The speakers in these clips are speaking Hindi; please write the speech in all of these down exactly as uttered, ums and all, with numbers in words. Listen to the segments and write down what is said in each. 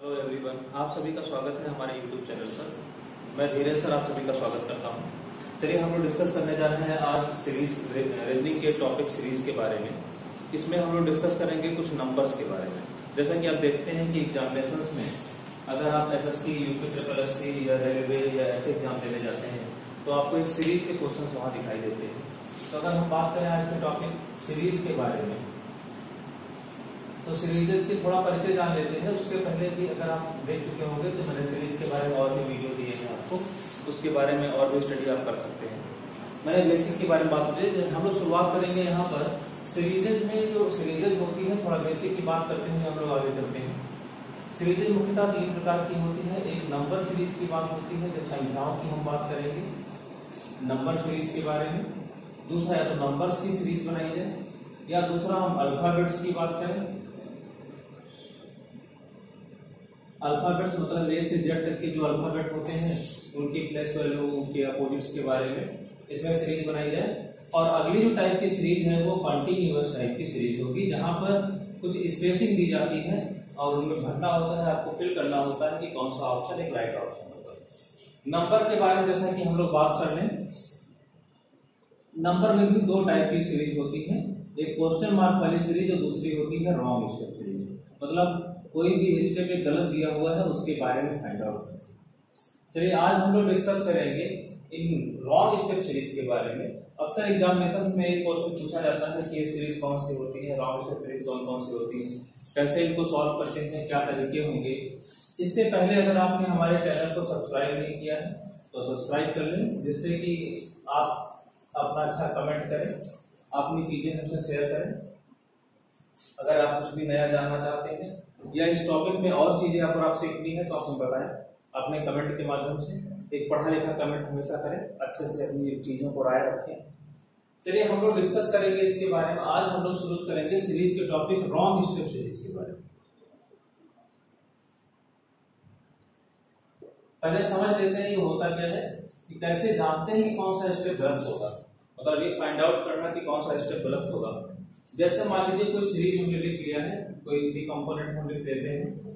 हेलो एवरीवन, आप सभी का स्वागत है हमारे यूट्यूब चैनल पर। मैं धीरेन्द्र सर आप सभी का स्वागत करता हूं। चलिए हम लोग डिस्कस करने जा रहे हैं आज सीरीज रीजनिंग के टॉपिक सीरीज के बारे में। इसमें हम लोग डिस्कस करेंगे कुछ नंबर्स के बारे में। जैसा कि आप देखते हैं कि एग्जामिनेशंस में अगर आप एसएससी, यूपी ट्रिपल एससी या रेलवे या ऐसे एग्जाम देने जाते हैं तो आपको एक सीरीज के क्वेश्चन वहां दिखाई देते हैं। तो अगर हम बात करें आज के टॉपिक सीरीज के बारे में, तो सीरीजेस की थोड़ा परिचय जान लेते हैं। उसके पहले भी अगर आप देख चुके होंगे तो मैंने सीरीज के बारे में और भी वीडियो दिए हैं आपको, उसके बारे में और भी स्टडी आप कर सकते हैं। मैंने बेसिक के बारे में बात की। हम लोग शुरुआत करेंगे यहाँ पर सीरीजेस में। जो सीरीजेस होती है, थोड़ा बेसिक की बात करते हैं, हम लोग आगे चलते हैं। सीरीजेस मुख्यतः तीन प्रकार की होती है। एक नंबर सीरीज की बात होती है, जब संख्याओं की हम बात करेंगे नंबर सीरीज के बारे में। दूसरा या तो नंबर्स की सीरीज बनाई जाए, या दूसरा हम अल्फाबेट्स की बात करें। अल्फाबेट्स मतलब ए से जेड तक के जो अल्फाबेट होते हैं उनकी प्लेस वैल्यू, उनके अपोजिट्स के बारे में इसमें सीरीज बनाई जाए। और अगली जो टाइप की सीरीज है वो कंटीन्यूअस टाइप की सीरीज होगी, जहां पर कुछ स्पेसिंग दी जाती है और उनमें भरना होता है, आपको फिल करना होता है कि कौन सा ऑप्शन एक राइट ऑप्शन होगा। नंबर के बारे में जैसा कि हम लोग बात कर लें, नंबर में भी दो टाइप की सीरीज होती है। एक क्वेश्चन मार्क वाली सीरीज और दूसरी होती है रॉन्ग स्टेप सीरीज। मतलब कोई भी स्टेप एक गलत दिया हुआ है उसके बारे में फाइंड आउट करते हैं। चलिए आज हम लोग डिस्कस करेंगे इन रॉन्ग स्टेप सीरीज के बारे में। अक्सर एग्जामिनेशन में एक क्वेश्चन पूछा जाता है कि ये सीरीज कौन सी होती है, रॉन्ग स्टेप सीरीज कौन कौन सी होती है, कैसे इनको सॉल्व करते हैं, क्या तरीके होंगे। इससे पहले अगर आपने हमारे चैनल को सब्सक्राइब नहीं किया है तो सब्सक्राइब कर लें, जिससे कि आप अपना अच्छा कमेंट करें, अपनी चीजें हमसे शेयर करें। अगर आप कुछ भी नया जानना चाहते हैं या इस टॉपिक में और चीजें अगर आप सीखनी है तो आप हमें बताएं अपने कमेंट के माध्यम से। एक पढ़ा लिखा कमेंट हमेशा करें, अच्छे से अपनी चीजों को राय रखें। चलिए हम लोग डिस्कस करेंगे इसके बारे में। आज हम लोग शुरू करेंगे सीरीज के टॉपिक रॉन्ग स्टेप सीरीज के बारे में। पहले समझ लेते हैं ये होता क्या है, कि कैसे जानते हैं कि कौन सा स्टेप गलत होगा। मतलब ये फाइंड आउट करना कि कौन सा स्टेप गलत होगा। जैसे मान लीजिए कोई सीरीज हमने लिख लिया है, कोई भी कंपोनेंट हम लिख देते हैं।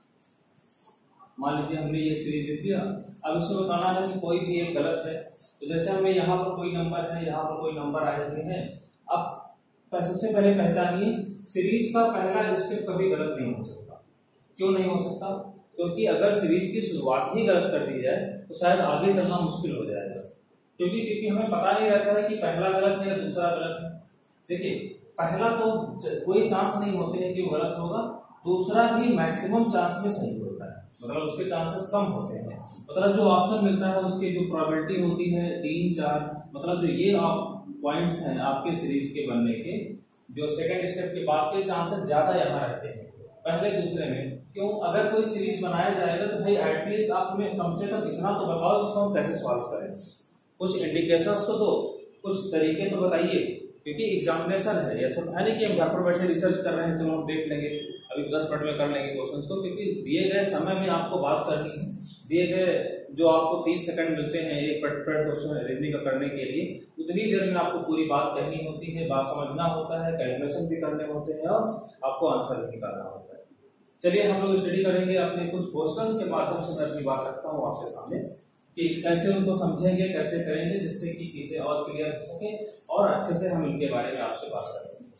मान लीजिए हमने ये सीरीज लिख लिया, अब इसमें बताना है कि कोई भी एक गलत है। तो जैसे हमें यहाँ पर कोई नंबर है, यहाँ पर कोई नंबर आए हुए हैं। अब सबसे पहले पहचानिए, सीरीज का पहला स्टेप कभी गलत नहीं हो सकता। क्यों नहीं हो सकता? क्योंकि अगर सीरीज की शुरुआत ही गलत कर दी जाए तो शायद आगे चलना मुश्किल हो जाएगा। क्योंकि क्योंकि हमें पता नहीं रहता है कि पहला गलत है या दूसरा गलत है। देखिए, पहला तो कोई चांस नहीं होते हैं कि वो गलत होगा, दूसरा भी मैक्सिमम चांस में सही होता है, मतलब उसके चांसेस कम होते हैं। मतलब जो ऑप्शन मिलता है उसकी जो प्रोबेबिलिटी होती है तीन चार, मतलब जो ये आप पॉइंट्स हैं आपके सीरीज के बनने के, जो सेकंड स्टेप के बाद के चांसेस ज्यादा यहाँ रहते हैं पहले दूसरे में। क्यों? अगर कोई सीरीज बनाया जाएगा तो भाई एटलीस्ट आप हमें कम से कम इतना तो बताओ इसको हम कैसे सॉल्व करें। कुछ इंडिकेशंस तो दो, कुछ तरीके तो बताइए, क्योंकि एग्जामिनेशन है। या तो है नहीं कि हम घर पर बैठे रिसर्च कर रहे हैं, चलो हम देख लेंगे अभी दस मिनट में कर लेंगे क्वेश्चंस को। क्योंकि दिए गए समय में आपको बात करनी है, दिए गए जो आपको तीस सेकंड मिलते हैं एक पर्टिकुलर क्वेश्चन रीजनिंग का करने के लिए, उतनी देर में आपको पूरी बात कहनी होती है, बात समझना होता है, कैलकुलेशन भी करने होते हैं और आपको आंसर भी निकालना होता है। चलिए हम लोग स्टडी करेंगे अपने कुछ क्वेश्चन के माध्यम से। मैं अपनी बात रखता हूँ आपके सामने कि कैसे उनको समझेंगे, कैसे करेंगे, जिससे कि चीजें और क्लियर हो सके और अच्छे से हम इनके बारे में आपसे बात कर सकें।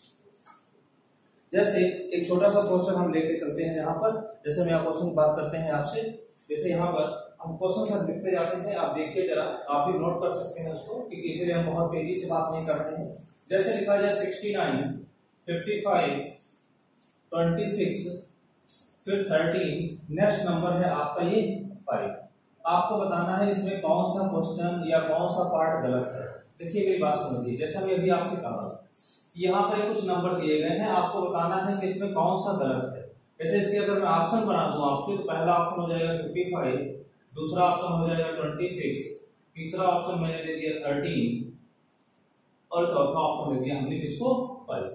जैसे एक छोटा सा क्वेश्चन हम लेके चलते हैं यहाँ पर। जैसे हम यहाँ क्वेश्चन बात करते हैं आपसे, जैसे यहाँ पर हम क्वेश्चन सब लिखते जाते हैं, आप देखिए जरा, आप भी नोट कर सकते हैं उसको, क्योंकि इसीलिए हम बहुत तेजी से बात नहीं कर रहे हैं। जैसे लिखा जाए sixty nine, fifty five, twenty six, फिर थर्टीन, नेक्स्ट नंबर है आपका ये फाइव। आपको बताना है इसमें कौन सा क्वेश्चन या कौन सा पार्ट गलत है। देखिए मेरी बात समझिए, जैसा मैं अभी आपसे कहा यहाँ पर कुछ नंबर दिए गए हैं, आपको बताना है कि इसमें कौन सा गलत है। जैसे इसके अगर मैं ऑप्शन बना दूं आपसे, तो पहला ऑप्शन हो जाएगा फिफ्टी फाइव, दूसरा ऑप्शन हो जाएगा ट्वेंटी सिक्स, तीसरा ऑप्शन मैंने दे दिया थर्टीन और चौथा ऑप्शन दे दिया हमने इसको फाइव।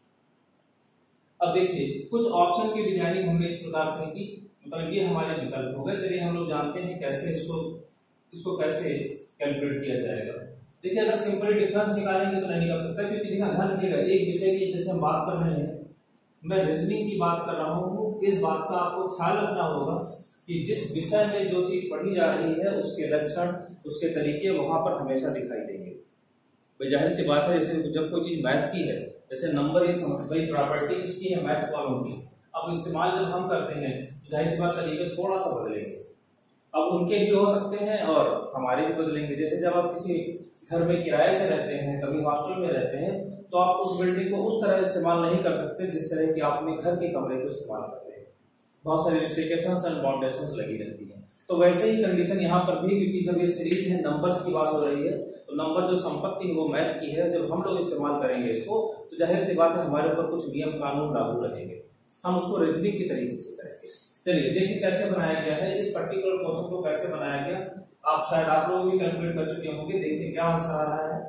अब देखिए कुछ ऑप्शन की डिजाइनिंग हमने इस प्रकार से की, मतलब ये हमारे विकल्प हो गए। चलिए हम लोग जानते हैं कैसे इसको इसको कैसे कैलकुलेट किया जाएगा। देखिए अगर सिंपली डिफरेंस निकालेंगे तो नहीं निकल सकता, क्योंकि देखिए ध्यान रखिएगा एक विषय की जैसे हम बात कर रहे हैं, मैं रीजनिंग की बात कर रहा हूँ, इस बात का आपको ख्याल रखना होगा कि जिस विषय में जो चीज पढ़ी जा रही है उसके लक्षण, उसके तरीके वहां पर हमेशा दिखाई देंगे। भाई जाहिर सी बात है, जैसे जब कोई चीज मैथ की है, जैसे नंबर ये समझ भाई प्रॉपर्टी किसकी है, मैथ वालों की। अब इस्तेमाल जब हम करते हैं जाहिर सी बात तरीके थोड़ा सा बदलेंगे। अब उनके लिए हो सकते हैं और हमारे भी बदलेंगे। जैसे जब आप किसी घर में किराए से रहते हैं, कभी हॉस्टल में रहते हैं, तो आप उस बिल्डिंग को उस तरह इस्तेमाल नहीं कर सकते जिस तरह की आप अपने घर के कमरे को इस्तेमाल करते हैं। बहुत सारी रिस्ट्रिक्शंस एंड बाउंडेशंस लगी रहती है। तो वैसे ही कंडीशन यहाँ पर भी, क्योंकि जब ये सीरीज है नंबर्स की बात हो रही है, तो नंबर जो संपत्ति है वो मैथ की है। जब हम लोग इस्तेमाल करेंगे इसको तो जाहिर सी बात है हमारे ऊपर कुछ नियम कानून लागू रहेंगे, हम उसको रीजनिंग के तरीके से करेंगे। चलिए देखिए कैसे बनाया गया है, इस पर्टिकुलर क्वेश्चन को कैसे बनाया गया। आप शायद आप लोग भी कैलकुलेट कर चुके होंगे। देखिए क्या आंसर आ रहा है।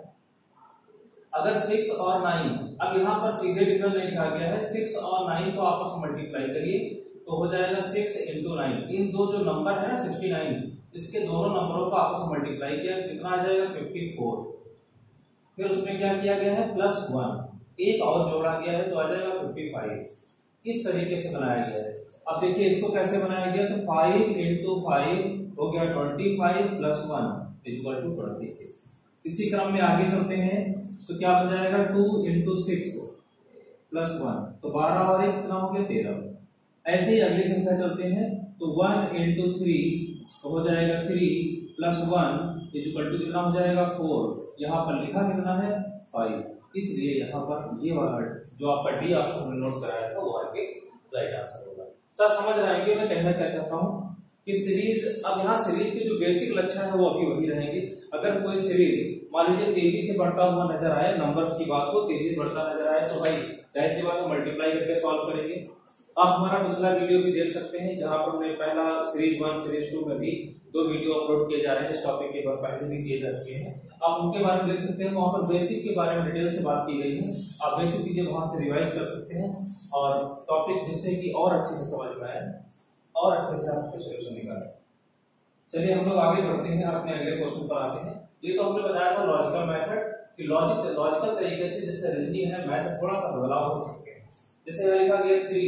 अगर सिक्स और नाइन, अब यहाँ पर सीधे डिफरेंस नहीं लिखा गया है, सिक्स और नाइन को आपस में मल्टीप्लाई करिए तो हो जाएगा सिक्स इंटू नाइन। इन दो जो नंबर है ना सिक्सटी नाइन, इसके दोनों नंबरों को आपस में मल्टीप्लाई किया, कितना आ जाएगा फिफ्टी फोर। फिर उसमें क्या किया गया है, प्लस वन, एक और जोड़ा गया है तो आ जाएगा फिफ्टी फाइव। इस तरीके से बनाया गया है। अब देखिए इसको कैसे बनाया गया, तो फाइव इंटू फाइव हो गया twenty five plus one equal to twenty six. इसी क्रम में आगे चलते हैं तो क्या बन जाएगा, two into six plus one, तो बारह और एक कितना हो गया तेरह। ऐसे ही अगली संख्या चलते हैं तो वन इंटू थ्री तो हो जाएगा three plus one equal to कितना हो जाएगा फोर। यहाँ पर लिखा कितना है फाइव, इसलिए यहाँ पर ये वाला जो आपका डी ऑप्शन में नोट कराया था वो आपके राइट आंसर होगा। सर समझ रहेंगे मैं कहना क्या चाहता हूँ कि सीरीज, अब यहाँ सीरीज के जो बेसिक लक्षण है वो अभी वही रहेंगे। अगर कोई सीरीज मान लीजिए तेजी से बढ़ता हुआ नजर आए, नंबर्स की बात हो तेजी से बढ़ता नजर आए, तो भाई जाहिर सी बात है मल्टीप्लाई करके सॉल्व करेंगे। आप हमारा पिछला वीडियो भी देख सकते हैं जहां पर हमने पहला सीरीज वन सीरीज टू में भी दो वीडियो अपलोड किए जा रहे हैं, इस टॉपिक के बारे में पहले भी किए जा चुके हैं। आप उनके बारे में देख सकते हैं, वहां पर बेसिक के बारे में डिटेल से बात की गई है। आप बेसिक चीजें वहां से रिवाइज कर सकते हैं और टॉपिक जिससे कि और अच्छे से समझ में आए और अच्छे से आपके सोल्यूशन निकालें। चलिए हम लोग आगे बढ़ते हैं, अपने अगले क्वेश्चन पर आते हैं। ये तो हमने बताया था लॉजिकल मेथड कि लॉजिक लॉजिकल तरीके से जैसे रीजनिंग है मेथड थोड़ा सा बदलाव हो सकते हैं। जैसे यहाँ लिखा गया three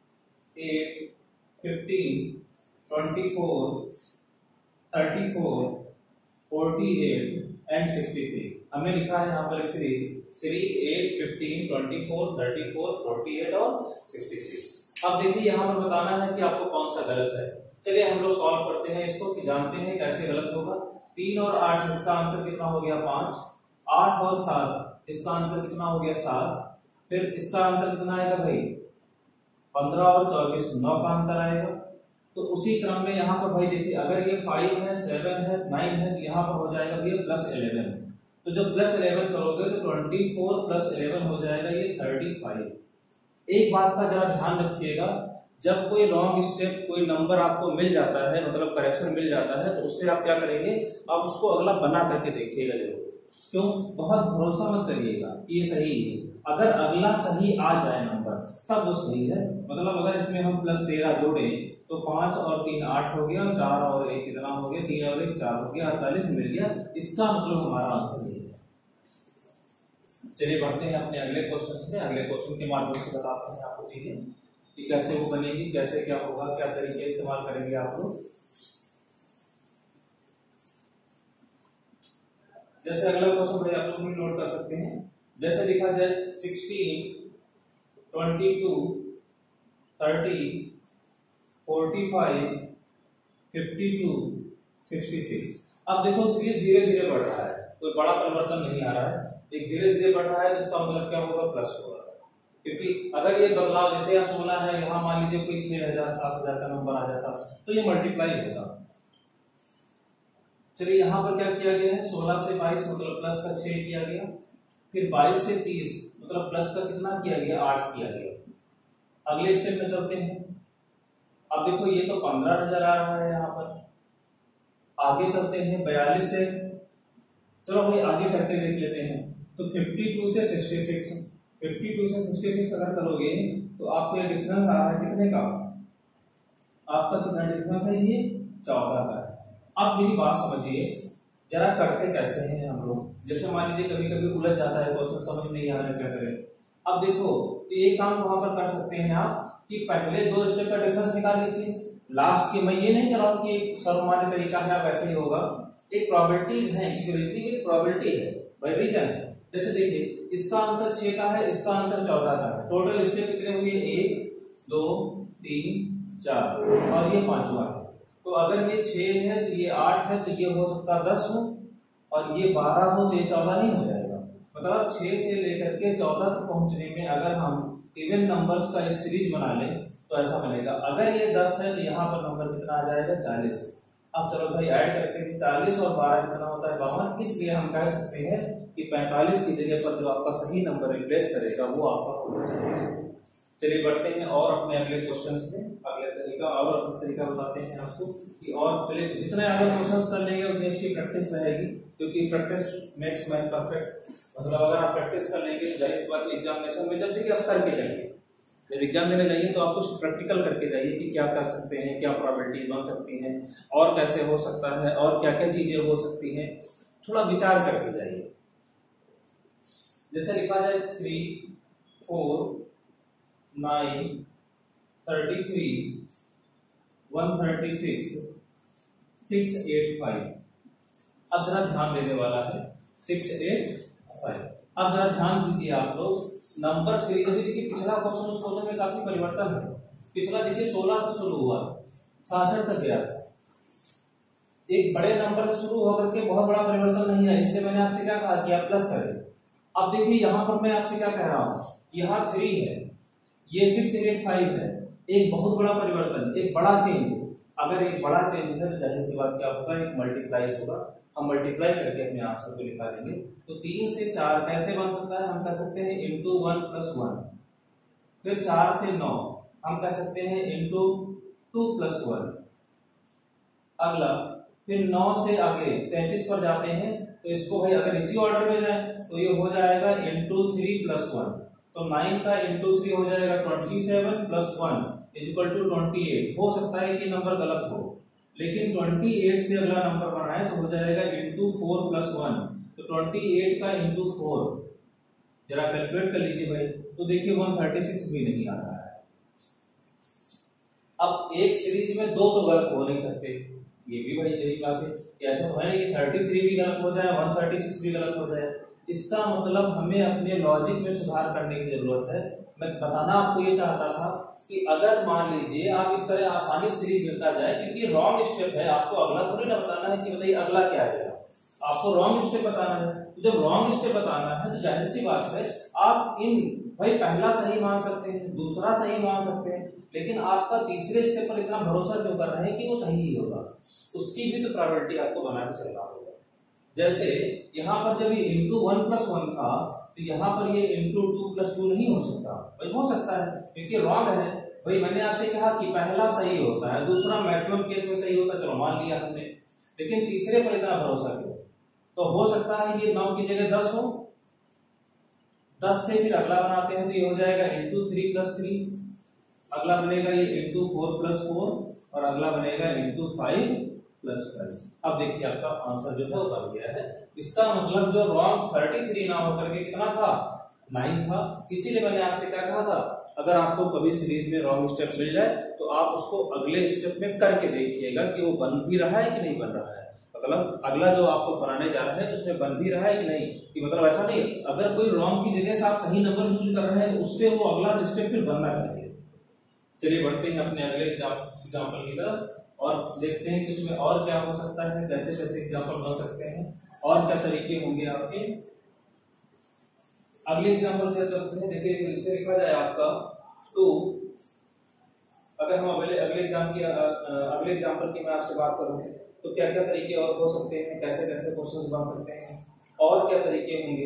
eight fifteen twenty four thirty four forty eight and sixty three. हमने लिखा है यहाँ पर एक series three eight fifteen twenty four thirty four forty eight और सिक्सटी थ्री। अब देखिए यहाँ पर बताना है कि आपको कौन सा गलत है। चलिए हम लोग सॉल्व करते हैं इसको कि जानते हैं कैसे गलत होगा। तीन और आठ इसका अंतर कितना हो गया पांच, आठ और सात इसका अंतर कितना हो गया सात, फिर इसका अंतर कितना आएगा भाई पंद्रह और चौबीस नौ का अंतर आएगा। तो उसी क्रम में यहाँ पर भाई देखिए अगर ये फाइव है सेवन है नाइन है तो यहाँ पर हो जाएगा भैया प्लस इलेवन। तो जब प्लस इलेवन करोगे तो ट्वेंटी फोर प्लस इलेवन हो जाएगा ये थर्टी फाइव। एक बात का जरा ध्यान रखिएगा, जब कोई लॉन्ग स्टेप कोई नंबर आपको मिल जाता है मतलब करेक्शन मिल जाता है तो उससे आप क्या करेंगे, आप उसको अगला बना करके देखिएगा जरूर। क्यों, बहुत भरोसा मत करिएगा कि ये सही है। अगर अगला सही आ जाए नंबर तब वो सही है। मतलब अगर इसमें हम प्लस तेरह जोड़े तो पांच और तीन आठ हो गया, चार और एक कितना हो गया, तीन और एक चार हो गया, अड़तालीस मिल गया। इसका मतलब हमारा आंसर ये है। चलिए बढ़ते हैं अपने अगले क्वेश्चन में। अगले क्वेश्चन के माध्यम से बताते हैं आपको चीजें कि कैसे वो बनेगी, कैसे क्या होगा, क्या तरीके इस्तेमाल करेंगे आप लोग। जैसे अगला क्वेश्चन भाई आप लोग भी नोट कर सकते हैं। जैसे लिखा जाए sixteen twenty two thirty forty five fifty two sixty six. अब देखो सीरीज धीरे धीरे बढ़ रहा है, कोई बड़ा परिवर्तन नहीं आ रहा है, एक धीरे धीरे बढ़ रहा है। इसका मतलब क्या होगा, प्लस होगा। क्योंकि अगर ये बदलाव जैसे यहाँ सोलह है, यहाँ मान लीजिए कोई छह हजार सात हजार का नंबर आ जाता तो ये मल्टीप्लाई होता। चलिए यहाँ पर क्या किया गया है, सोलह से बाईस मतलब प्लस का छह किया गया, फिर बाईस से तीस मतलब प्लस का कितना किया गया, आठ किया गया। अगले स्टेप में चलते हैं। अब देखो ये तो पंद्रह नजर आ रहा है यहाँ पर। आगे चलते हैं बयालीस से, चलो भाई आगे करके देख लेते हैं। तो बावन से छियासठ, बावन से छियासठ अगर करोगे तो आपको ये डिफरेंस आ रहा है कितने का, आपका कितना डिफरेंस है, ये चौदह का है। अब मेरी बात समझिए जरा, करते कैसे हैं हम लोग। जैसे मान लीजिए कभी कभी उलझ जाता है क्वेश्चन, समझ नहीं आ रहा है क्या करें। अब देखो तो एक काम वहां पर कर सकते हैं आप कि पहले दो स्टेप का डिफरेंस निकाल लीजिए। लास्ट की मैं ये नहीं कर रहा हूँ कि एक सर्वमान्य तरीका है वैसे ही होगा, एक प्रोबेबिलिटीज है, रीजनिंग एक प्रोबेबिलिटी है भाई, रीजन है। जैसे देखिए इसका अंतर छह का है, इसका अंतर चौदह का है, टोटल स्टेप कितने हुए, एक दो तीन चार और ये पांचवा है। तो अगर ये छह है तो ये आठ है, तो ये हो सकता है दस हो, और ये बारह हो तो ये चौदह नहीं हो जाएगा। मतलब छह से लेकर के चौदह तक पहुंचने में अगर हम इवन नंबर्स का एक सीरीज बना लें तो ऐसा बनेगा। अगर ये दस है तो यहाँ पर नंबर कितना आ जाएगा, चालीस। अब चलो भाई ऐड करते हैं, चालीस और बारह कितना होता है, बावन। इसलिए हम कह सकते हैं कि पैंतालीस की जगह पर जो आपका सही नंबर रिप्लेस करेगा वो आपका होगा चालीस। चलिए बढ़ते हैं और अपने अगले क्वेश्चन में। अगले तरीका और अपना तरीका बताते हैं आपको कि और चलिए जितने अगर क्वेश्चन कर लेंगे उतनी अच्छी प्रैक्टिस रहेगी, क्योंकि प्रैक्टिस मेक्स मैन परफेक्ट। मतलब अगर आप प्रैक्टिस कर लेंगे तो जाहिर सी बात एग्जामिनेशन में जब देखिए आप करके जाइए, जब एग्जाम देने जाइए तो आप कुछ प्रैक्टिकल करके जाइए कि क्या कर सकते हैं, क्या प्रोबेबिलिटी बन सकती है, और कैसे हो सकता है, और क्या क्या चीजें हो सकती हैं, थोड़ा विचार करके जाइए। जैसे लिखा जाए three four nine thirty three one thirty six six eight five. अब जरा ध्यान देने वाला है, सिक्स एट फाइव। अब जरा ध्यान दीजिए आप लोग, नंबर सीरीज देखिए पिछला क्वेश्चन उस क्वेश्चन में काफी परिवर्तन है। पिछला देखिए सोलह से शुरू हुआ, छियासठ तक गया था। एक बड़े नंबर से शुरू होकर के बहुत बड़ा परिवर्तन नहीं है, इसलिए मैंने आपसे क्या कहा कि आप प्लस करें। अब देखिए यहाँ पर मैं आपसे क्या कह रहा हूँ, यहाँ थ्री है, ये सिक्स एट फाइव है, एक बहुत बड़ा परिवर्तन, एक बड़ा चेंज। अगर एक बड़ा चेंज है तो जाहिर सी बात क्या होगा, एक मल्टीप्लाई होगा। हम मल्टीप्लाई करके अपने आंसर को निकालेंगे। तो तीन से चार कैसे बन सकता है, हम कह सकते हैं इंटू वन प्लस वन। फिर चार से नौ हम कह सकते हैं इंटू टू प्लस वन। अगला फिर नौ से आगे तैंतीस पर जाते हैं, तो इसको भाई अगर इसी ऑर्डर में जाए तो ये हो जाएगा इंटू थ्री प्लस वन। तो नाइन का इंटू थ्री हो जाएगा twenty seven plus one is equal to twenty eight. हो सकता है कि नंबर गलत हो, लेकिन अट्ठाईस से अगला नंबर बनाए तो हो जाएगा इंटू फोर प्लस वन। तो अट्ठाईस का इंटू फोर जरा कैलकुलेट कर लीजिए भाई, तो देखिए एक सौ छत्तीस भी नहीं आ रहा है। अब एक सीरीज में दो तो गलत हो नहीं सकते, ये भी भाई यही बात है। ऐसा तो है नहीं कि तैंतीस भी गलत हो जाए, एक सौ छत्तीस भी गलत हो जाए। इसका मतलब हमें अपने लॉजिक में सुधार करने की जरूरत है। मैं बताना आपको ये चाहता था कि अगर मान लीजिए आप इस तरह आसानी से सीरीज मिलता जाए, क्योंकि रॉन्ग स्टेप है, आपको अगला थोड़ी ना बताना है कि बताइए अगला क्या है, आपको रॉन्ग स्टेप बताना है। तो जब रॉन्ग स्टेप बताना है तो जाहिर सी बात है आप इन भाई पहला सही मान सकते हैं, दूसरा सही मान सकते हैं, लेकिन आपका तीसरे स्टेप पर इतना भरोसा क्यों कर रहे हैं कि वो सही ही होगा, उसकी भी तो प्रोबेबिलिटी आपको बना के चलना होगा। जैसे यहाँ पर जब ये इंटू वन प्लस वन था तो यहाँ पर ये इंटू टू प्लस टू नहीं हो सकता भाई, हो सकता है क्योंकि रॉन्ग है भाई। मैंने आपसे कहा कि पहला सही होता है, दूसरा मैक्सिमम केस में सही होता है, चलो मान लिया हमने, लेकिन तीसरे पर इतना भरोसा क्यों। तो हो सकता है ये नौ की जगह दस हो, दस से फिर अगला बनाते हैं तो ये हो जाएगा इंटू थ्री प्लस थ्री, अगला बनेगा ये इंटू फोर प्लस फोर, और अगला बनेगा इंटू फाइव प्लस फाइव। अब देखिए आपका आंसर जो है वो बन गया है। इसका मतलब जो रॉन्ग थर्टी थ्री ना होकर के कितना था, नाइन था। इसीलिए मैंने आपसे क्या कहा था, अगर आपको कभी सीरीज में रॉन्ग स्टेप मिल जाए तो आप उसको अगले स्टेप में करके देखिएगा कि वो बन भी रहा है कि नहीं बन रहा है। मतलब अगला जो आपको बनाने जा रहा है तो उसमें बन भी रहा है कि नहीं, कि मतलब ऐसा नहीं अगर कोई रॉन्ग की जगह से आप सही नंबर चूज कर रहे हैं तो उससे वो अगला स्टेप फिर बनना चाहिए। चलिए बढ़ते हैं अपने अगले एग्जाम्पल की तरफ और देखते हैं कि इसमें और क्या हो सकता है, कैसे कैसे एग्जाम्पल बन सकते हैं और क्या तरीके होंगे आपके। अगले एग्जाम्पल से चलते हैं। देखिए इसे लिखा जाए आपका टू, अगर हम अगले अगले एग्जाम की अगले एग्जाम्पल की मैं आपसे बात करूं तो क्या क्या तरीके और हो सकते हैं, कैसे कैसे क्वेश्चंस बन सकते हैं और क्या तरीके होंगे।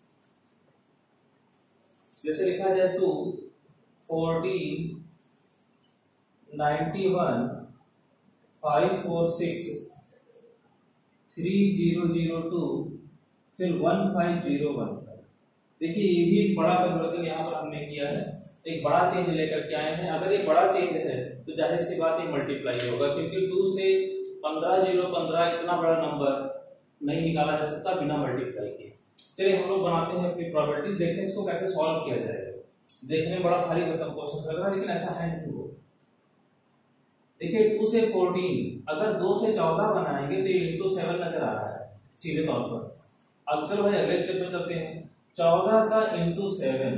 जैसे लिखा जाए two fourteen ninety one five four six three zero zero two फिर one five zero one five. देखिए ये भी एक बड़ा परिवर्तन यहाँ पर हमने किया है, एक बड़ा चेंज लेकर के आए हैं। अगर ये बड़ा चेंज है तो जाहिर सी बात है मल्टीप्लाई होगा, क्योंकि टू से पंद्रह जीरो पंद्रह इतना बड़ा नंबर नहीं निकाला जा सकता बिना मल्टीप्लाई किए। चलिए हम लोग बनाते हैं अपनी प्रॉपर्टीज, देखते हैं इसको कैसे सॉल्व किया जाएगा। देखने में बड़ा भारी भरकम क्वेश्चन लग रहा है, लेकिन ऐसा है नहीं। वो देखिए टू से फोर्टीन, अगर दो से चौदह बनाएंगे तो ये इंटू सेवन नजर आ रहा है सीधे तौर पर। अब चलो भाई अगले स्टेप पे चलते हैं। चौदह का इंटू सेवन,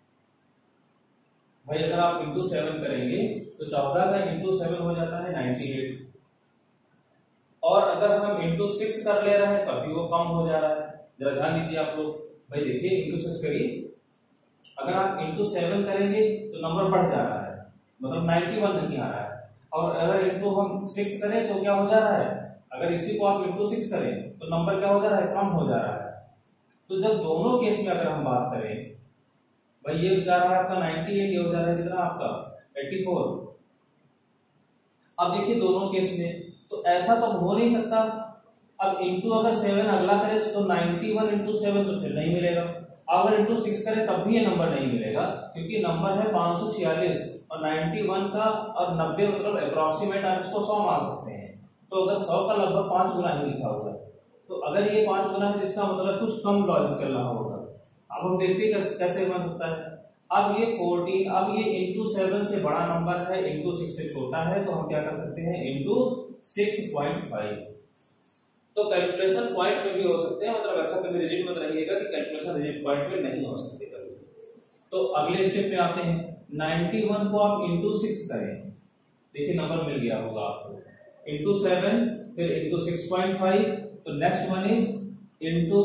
भाई अगर आप इंटू सेवन करेंगे तो चौदह का इंटू सेवन हो जाता है नाइनटी एट, और अगर हम इंटू सिक्स कर ले रहे हैं तब भी वो कम हो जा रहा है। जरा ध्यान दीजिए आप लोग, भाई देखिए इंटू सिक्स करिए, अगर आप इंटू सेवन करेंगे तो नंबर बढ़ जा रहा है, मतलब नाइनटी वन नहीं आ रहा है। और अगर इंटू हम सिक्स करें तो क्या हो जा रहा है, अगर इसी को आप इंटू सिक्स करें तो नंबर क्या हो जा रहा है, कम हो जा रहा है। तो जब दोनों केस में अगर हम बात करें, भाई ये जा रहा है आपका नाइनटी एट, ये हो जा रहा है कितना आपका एटी फोर। अब देखिए दोनों केस में तो ऐसा तो हो नहीं सकता। अब इंटू अगर सेवन अगला करे तो, तो नाइनटी वन इंटू सेवन तो फिर नहीं मिलेगा। अगर इंटू सिक्स करे तब भी ये नंबर नहीं मिलेगा, क्योंकि नंबर है पाँच सौ छियालीस और नाइनटी वन का और नब्बे मतलब अप्रोक्सीमेट आप इसको सौ मान सकते हैं। तो अगर सौ का लगभग पांच गुना ही लिखा हुआ है, तो अगर ये पांच गुना है जिसका मतलब कुछ कम लॉजिक चल रहा होगा। अब हम देखते हैं कैसे बन सकता है। अब ये फोर्टीन, अब ये इंटू सेवन से बड़ा नंबर है, इंटू सिक्स से छोटा है, तो हम क्या कर सकते हैं, इंटू सिक्स पॉइंट फाइव। तो कैलकुलेशन पॉइंट में भी हो सकते हैं, मतलब ऐसा कभी रिजिड मत रहिएगा कि कैलकुलेशन रिजिड पॉइंट में नहीं हो सकते कभी। तो अगले स्टेप पे आते हैं, नाइनटी वन को आप इंटू सिक्स करें, देखिए नंबर मिल गया होगा आपको, इंटू सेवन फिर इंटू सिक्स पॉइंट फाइव, तो next one is into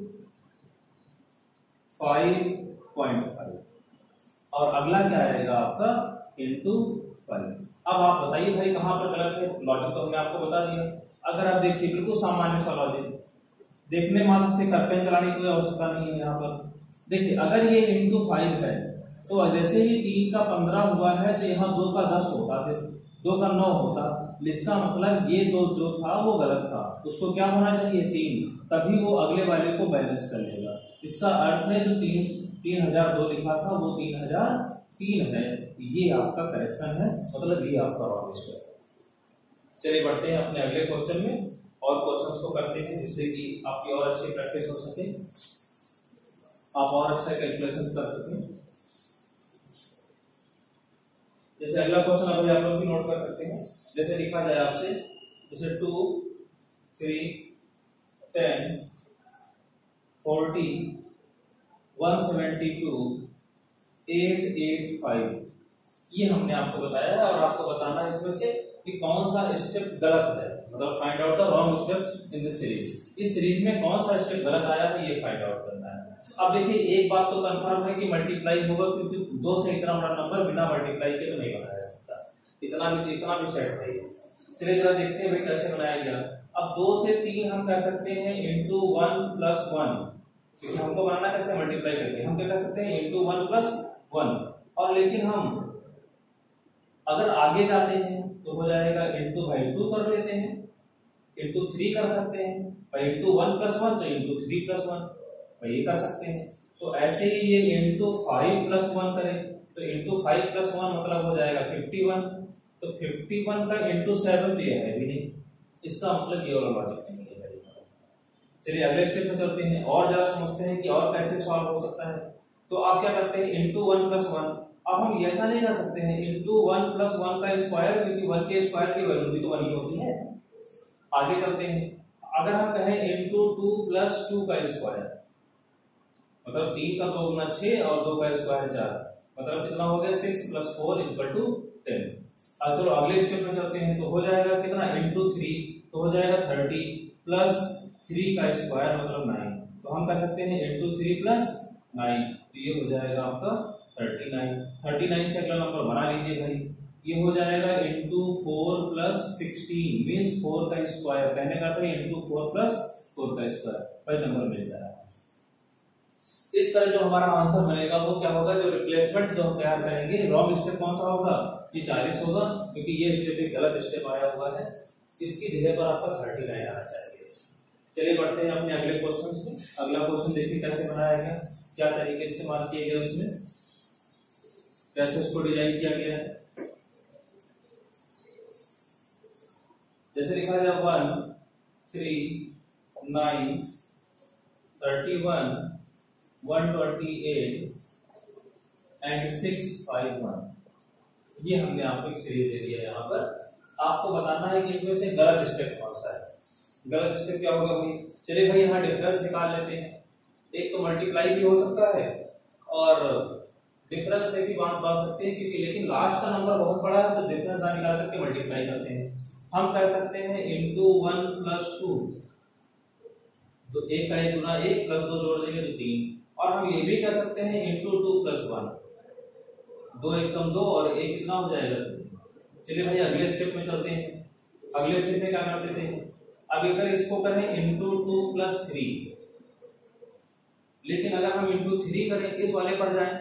five point five, और अगला क्या आएगा आपका इंटू फाइव। अब आप बताइए भाई कहां पर गलत है, लॉजिक तो हमने आपको बता दिया। अगर आप देखिए बिल्कुल सामान्य सा लॉजिक, देखने मात्र से करपेन चलाने की कोई आवश्यकता नहीं है। यहाँ पर देखिए अगर ये इंटू फाइव है तो जैसे ही तीन का पंद्रह हुआ है तो यहाँ दो का दस होता, फिर दो का नौ होता, इसका मतलब ये दो जो था वो गलत था, उसको क्या होना चाहिए तीन, तभी वो अगले वाले को बैलेंस कर लेगा। इसका अर्थ है जो तीन तीन हजार दो लिखा था वो तीन हजार तीन है, ये आपका करेक्शन है, मतलब ये आपका रॉन्ग स्टेप। चलिए बढ़ते हैं अपने अगले क्वेश्चन में और क्वेश्चंस को करते हैं, जिससे कि आपकी और अच्छी प्रैक्टिस हो सके, आप और अच्छा कैलकुलेशन कर सकें। जैसे अगला क्वेश्चन अभी आप लोग भी नोट कर सकते हैं, जैसे लिखा जाए आपसे, जैसे two three ten forty one seventy two eight eight five, ये हमने आपको बताया है, और आपको बताना है इसमें से कि कौन सा स्टेप गलत है, मतलब find out the wrong steps in this series. इस सीरीज में कौन सा स्टेप गलत आया है ये फाइंड आउट करना है। अब देखिए एक बात तो कंफर्म है कि मल्टीप्लाई होगा, क्योंकि दो से इतना बड़ा नंबर बिना मल्टीप्लाई के तो नहीं बनाया जा सकता, इतना भी इतना भी सेट है। चलिए जरा देखते हैं भाई कैसे बनाया गया। अब दो से तीन हम कह सकते हैं इंटू वन प्लस वन, क्योंकि हमको बनाना कैसे मल्टीप्लाई करके, हम क्या कह सकते हैं इंटू वन प्लस वन। और लेकिन हम अगर आगे जाते हैं तो हो जाएगा इंटू बाई टू कर लेते हैं, इंटू थ्री कर सकते हैं, भाई इंटू वन प्लस वन तो इंटू थ्री प्लस वन, भाई ये कर सकते हैं। तो ऐसे ही ये इंटू फाइव प्लस वन करें तो इंटू फाइव प्लस वन मतलब हो जाएगा फिफ्टी वन, तो फिफ्टी वन का इंटू सेवन तो ये है भी नहीं, इसका मतलब ये वाला लॉजिक नहीं है। चलिए अगले स्टेप में चलते हैं और जरा समझते हैं कि और कैसे सॉल्व हो सकता है। तो आप क्या करते हैं इंटू वन प्लस वन, अब हम ऐसा नहीं कर सकते हैं इंटू वन प्लस वन का स्क्वायर, क्योंकि वन के स्क्वायर की वैल्यू भी तो वन ही होती है। आगे चलते हैं, अगर हम कहें इंटू टू प्लस टू का स्क्वायर, मतलब तीन का दो गुना छह और दो का स्क्वायर चार, मतलब कितना हो गया six plus four equal to ten. अब चलो अगले स्टेप में चलते हैं, तो हो जाएगा कितना इंटू थ्री, तो हो जाएगा थर्टी प्लस थ्री का स्क्वायर मतलब नाइन, तो हम कह सकते हैं इंटू थ्री प्लस नाइन, तो ये हो जाएगा आपका थर्टी नाइन। थर्टी नाइन से अगला नंबर बना लीजिए भाई, ये हो जाएगा into four plus sixteen means four का स्क्वायर, कहने का था इंटू फोर प्लस फोर का स्क्वायर, भाई नंबर मिल जाएगा। इस तरह जो हमारा आंसर बनेगा वो क्या होगा, जो रिप्लेसमेंट जो हम तैयार करेंगे, रॉन्ग स्टेप कौन सा होगा, ये चालीस होगा, क्योंकि ये स्टेप एक गलत स्टेप आया हुआ है, इसकी जगह पर आपका थर्टी नाइन आना चाहिए। चलिए बढ़ते हैं अपने अगले क्वेश्चन में। अगला क्वेश्चन देखिए कैसे बनाया गया, क्या तरीके इस्तेमाल किए गए, उसमें कैसे उसको डिजाइन किया गया है। जैसे लिखा जाए one three nine thirty one one twenty eight and six five one. ये हमने आपको एक सीरीज दे दिया है। यहाँ पर आपको बताना है कि इसमें से गलत स्टेप कौन सा है। गलत स्टेप क्या होगा भाई? चलिए भाई यहाँ डिफरेंस निकाल लेते हैं। एक तो मल्टीप्लाई भी हो सकता है और डिफरेंस से भी बात बात सकते हैं, क्योंकि लेकिन लास्ट का नंबर बहुत बड़ा है तो डिफरेंस ना निकाल करके मल्टीप्लाई करते हैं। हम कह सकते हैं इंटू वन प्लस टू, तो एक का एक गुना एक प्लस दो जोड़ देंगे तो तीन। और हम ये भी कह सकते हैं इंटू टू प्लस वन, दो एक कम दो और एक कितना हो जाएगा। चलिए भाई अगले स्टेप में चलते हैं। अगले स्टेप में क्या कर देते हैं? अब अगर इसको करें इंटू टू प्लस थ्री, लेकिन अगर हम इंटू थ्री करें इस वाले पर जाएं,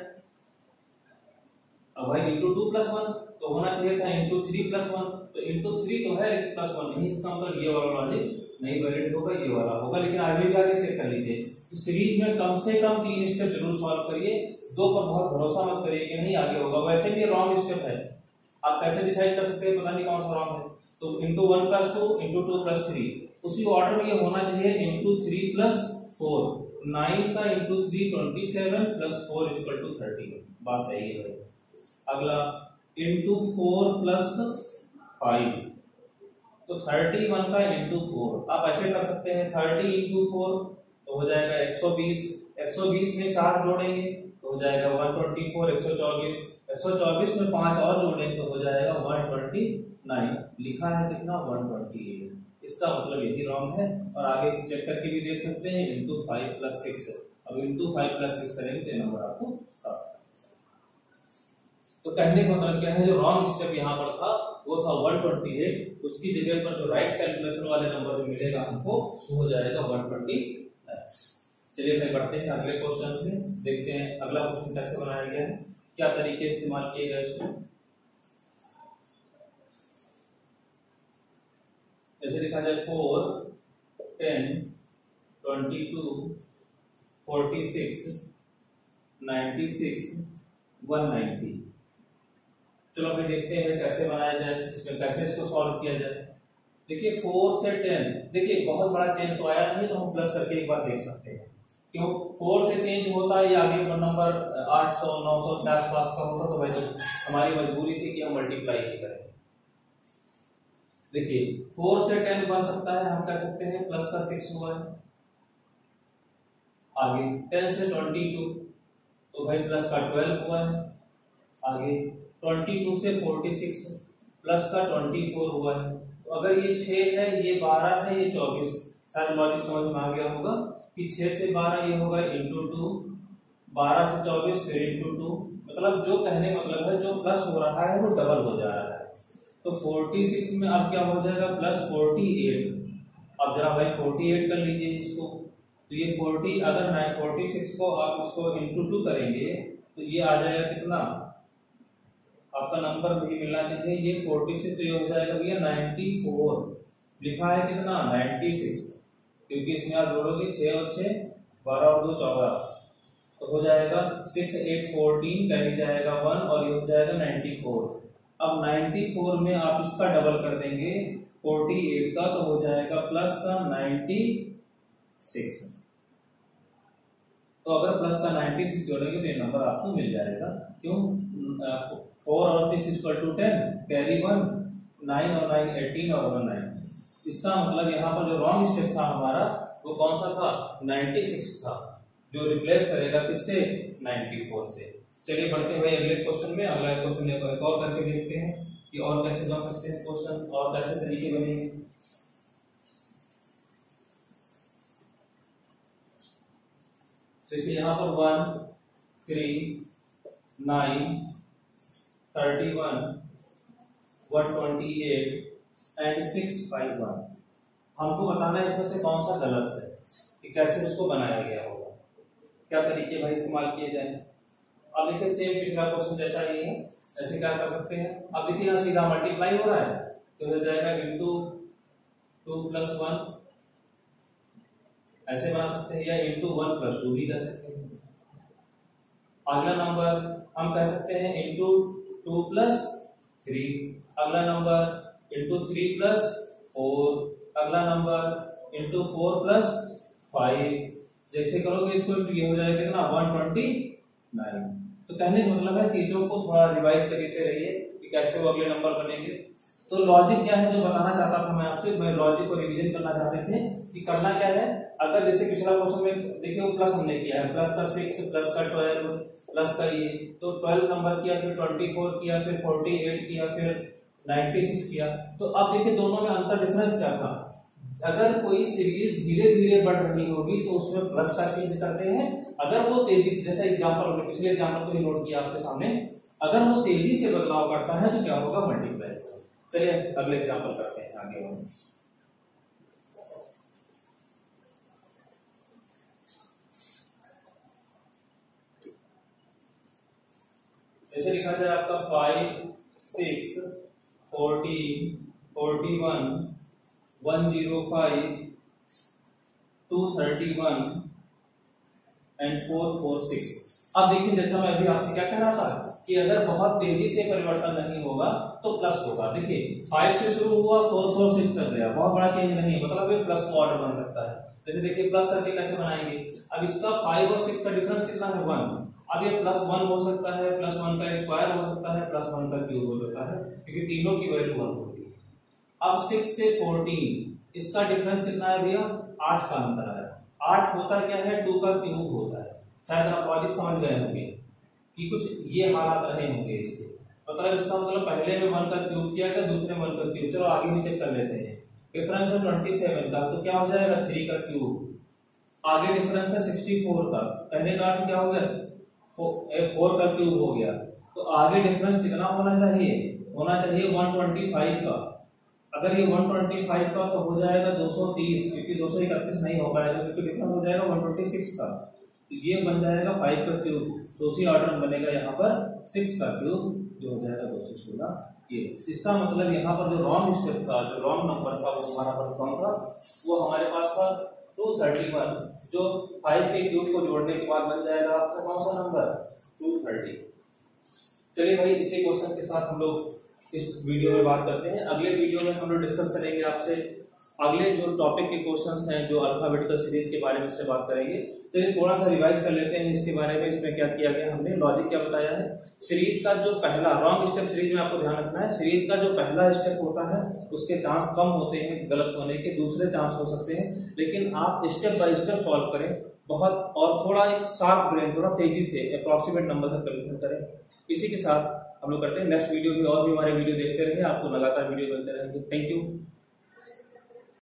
अब भाई इंटू टू प्लस वन तो होना चाहिए था इंटू थ्री प्लस वन, तो इंटू थ्री तो है लेकिन प्लस वन नहीं, इसका मतलब ये वाला लॉजिक नहीं वैलिड होगा, ये वाला होगा। लेकिन आगे भी आगे चेक कर लीजिए। तो सीरीज में कम से कम तीन स्टेप जरूर सॉल्व करिए, दो पर बहुत भरोसा मत करिए कि नहीं आगे होगा। वैसे भी रॉन्ग स्टेप है, आप कैसे डिसाइड कर सकते हैं पता नहीं कौन सा रॉन्ग है। तो into one plus two into two plus three, उसी ऑर्डर में ये होना चाहिए into three plus four. Nine का into three twenty seven plus four equal to thirty, बात सही है। अगला इंटू फोर प्लस फाइव, तो थर्टी वन का इंटू फोर। आप ऐसे कर सकते हैं थर्टी इंटू फोर तो हो जाएगा एक सौ बीस, एक सौ बीस में चार जोड़ेंगे तो हो जाएगा वन ट्वेंटी फोर, एक सौ चौबीस, एक सौ चौबीस में पांच और जोड़ेंगे तो हो जाएगा वन ट्वेंटी नाइन। लिखा है कितना? One twenty eight. इसका मतलब यही रॉन्ग है। और आगे चेक करके भी देख सकते हैं इंटू फाइव प्लस सिक्स। अब इंटू फाइव प्लस सिक्स करेंगे तो नंबर आपको सात। तो कहने का मतलब क्या है, जो रॉन्ग स्टेप यहाँ पर था वो था वन ट्वेंटी एट, उसकी जगह पर जो राइट कैलकुलेशन वाले नंबर जो मिलेगा हमको वो हो जाएगा वन ट्वेंटी नाइन। चलिए भाई बढ़ते हैं अगले क्वेश्चन से, देखते हैं अगला क्वेश्चन कैसे बनाया गया है, क्या तरीके इस्तेमाल किए गए इसमें। जैसे लिखा जाए four, ten, twenty two, forty six, ninety six, one ninety. चलो भाई देखते हैं कैसे बनाया जाए, इसमें कैसे इसको सॉल्व किया जाए। देखिए फोर से टेन, देखिए बहुत बड़ा चेंज तो आया नहीं तो हम प्लस करके एक बार देख सकते हैं। क्यों? फोर से चेंज होता है, आगे नंबर आठ सौ नौ सौ के आसपास का होता तो भाई हमारी मजबूरी थी कि हम मल्टीप्लाई ही करें। देखिए फोर से टेन बन सकता है, हम कह सकते हैं प्लस का सिक्स हुआ है। आगे टेन से ट्वेंटी टू तो भाई प्लस का ट्वेल्व हुआ है। आगे ट्वेंटी टू से फोर्टी सिक्स प्लस का ट्वेंटी फोर हुआ है। तो अगर ये छह है, ये बारह है, ये चौबीस, शायद लॉजिक समझ में आ गया होगा कि छह से बारह ये होगा इंटू टू, बारह से चौबीस फिर इंटू टू, मतलब जो कहने मतलब है जो प्लस हो रहा है वो डबल हो जा रहा है। तो छियालीस में अब क्या हो जाएगा प्लस अड़तालीस। अब जरा भाई अड़तालीस कर लीजिए इसको, तो ये चालीस अगर छियालीस को आप इसको इंटू टू करेंगे तो ये आ जाएगा कितना, आपका नंबर भी मिलना चाहिए। ये छियालीस तो ये हो जाएगा भैया चौरानवे, लिखा है कितना छियानवे, क्योंकि इसमें आप जोड़ोगे छह और छह, बारह और दो चौदह, तो हो जाएगा सिक्स एट फोर्टीन, कहीं जाएगा वन और ये हो जाएगा चौरानवे। अब चौरानवे में आप इसका डबल कर देंगे अड़तालीस का तो हो जाएगा प्लस का छियानवे। तो अगर प्लस का छियानवे जोड़ेंगे तो ये नंबर आपको मिल जाएगा। क्यों? फोर और six equal to ten, carry one, nine और नाइन एटीन और वन नाइन। इसका मतलब यहाँ पर जो रॉन्ग स्टेप था हमारा वो कौन सा था? छियानवे था, जो रिप्लेस करेगा किससे? चौरानवे से। चलिए बढ़ते हुए अगले क्वेश्चन में। अगला क्वेश्चन एक और करके देखते हैं कि और कैसे बन सकते हैं क्वेश्चन और कैसे तरीके बनेंगे। देखिए यहाँ पर one, three, nine, thirty one, one twenty eight and six five one. हमको बताना है इसमें से कौन सा गलत है, कि कैसे इसको बनाया गया होगा, क्या तरीके भाई इस्तेमाल किए जाए। अब देखिए सेम पिछला क्वेश्चन जैसा ही है, ऐसे क्या कर सकते हैं। अब देखिए यहाँ सीधा मल्टीप्लाई हो रहा है तो हो जाएगा इंटू टू प्लस वन, ऐसे बना सकते हैं, या इंटू वन प्लस टू भी कर सकते हैं। अगला नंबर हम कह सकते हैं इंटू टू प्लस थ्री, अगला number into three plus four, अगला number into four plus five. जैसे करोगे इसको ये हो जाएगा कितना वन ट्वेंटी नाइन। तो कहने का मतलब है चीजों को थोड़ा रिवाइज करते रहिए कि कैसे वो अगले नंबर बनेंगे। तो लॉजिक क्या है जो बताना चाहता था मैं आपसे, मैं लॉजिक को रिवीजन करना चाहते थे कि करना क्या है। अगर जैसे पिछला क्वेश्चन में देखिए वो प्लस हमने किया है, प्लस का सिक्स, प्लस का ट्वेल्व, प्लस का ये, तो ट्वेल्व नंबर किया, फिर ट्वेंटी फोर किया, फिर फोर्टी एट किया, फिर नाइन्टी सिक्स किया। तो अब देखिए दोनों में अंतर डिफरेंस क्या था। अगर कोई सीरीज धीरे धीरे बढ़ रही होगी तो उसमें प्लस का चेंज करते हैं, अगर वो तेजी से, जैसा एग्जांपल पिछले एग्जांपल को ही नोट किया आपके सामने, अगर वो तेजी से बदलाव करता है तो क्या होगा, मल्टीप्लाई। चलिए अगले एग्जांपल करते हैं आगे बढ़ो। जैसे लिखा जाए आपका five, six, fourteen, forty one, one zero five, two thirty one and four four six. अब देखिए जैसा मैं अभी आपसे क्या कह रहा था कि अगर बहुत तेजी से परिवर्तन नहीं होगा तो प्लस होगा। देखिए फाइव से शुरू हुआ, फोर फोर सिक्स तक गया, बहुत बड़ा चेंज नहीं, मतलब ये प्लस का ऑर्डर बन सकता है। जैसे देखिए प्लस करके कैसे बनाएंगे, अब इसका फाइव और सिक्स का डिफरेंस कितना है, वन। अब ये प्लस वन हो सकता है, प्लस वन का स्क्वायर हो सकता है, प्लस वन का क्यूब हो सकता है, क्योंकि तीनों की वैल्यू वन होगी। अब सिक्स से फोर्टीन इसका डिफरेंस कितना है भैया, आठ का अंतर है। आठ होता क्या है, टू का क्यूब होता है। शायद आप लॉजिक समझ गए होंगे कि कुछ ये हालात रहे होंगे इसके, मतलब इसका मतलब पहले में वन का क्यूब किया गया, दूसरे में वन का क्यूब। चलो आगे भी चेक कर लेते हैं। डिफरेंस है ट्वेंटी सेवन का, तो क्या हो जाएगा, थ्री का क्यूब। आगे डिफरेंस है सिक्सटी फोर का, कहने का अर्थ क्या हो गया, फोर का क्यूब हो गया। तो आगे डिफरेंस कितना होना चाहिए, होना चाहिए वन ट्वेंटी फाइव का। अगर ये वन ट्वेंटी फाइव का तो हो जाएगा दो सौ तीस, क्योंकि दो सौ इकतीस नहीं हो पाएगा, क्योंकि डिफरेंस हो जाएगा वन ट्वेंटी सिक्स का। तो ये बन जाएगा फाइव का क्यूब, तो उसी ऑर्डर में बनेगा यहाँ पर सिक्स का क्यूब, जो हो जाएगा दो सौ सोलह। ये इसका मतलब यहाँ पर जो रॉन्ग स्टेप था, जो रॉन्ग नंबर था, वो हमारा पास कौन था, वो हमारे पास था टू थर्टी वन, जो फाइव के क्यूब को जोड़ने के बाद बन जाएगा आपका कौन सा नंबर, टू थर्टी। चलिए भाई इसी क्वेश्चन के साथ हम लोग इस वीडियो में बात करते हैं। अगले वीडियो में हम लोग डिस्कस करेंगे आपसे अगले जो टॉपिक के क्वेश्चंस हैं, जो अल्फाबेटिकल सीरीज के बारे में इससे बात करेंगे। चलिए थोड़ा सा रिवाइज कर लेते हैं इसके बारे में। इसमें क्या किया गया, हमने लॉजिक क्या बताया है। सीरीज का जो पहला रॉन्ग स्टेप, सीरीज में आपको ध्यान रखना है, सीरीज का जो पहला स्टेप होता है उसके चांस कम होते हैं गलत होने के, दूसरे चांस हो सकते हैं, लेकिन आप स्टेप बाय स्टेप सॉल्व करें बहुत, और थोड़ा एक शार्प ब्रेन, थोड़ा तेजी से अप्रॉक्सीमेट नंबर से कैलकुलेट करें। इसी के साथ हम लोग करते हैं नेक्स्ट वीडियो भी, और भी हमारे वीडियो देखते रहिए, आपको लगातार वीडियो मिलते रहेंगे। Thank you.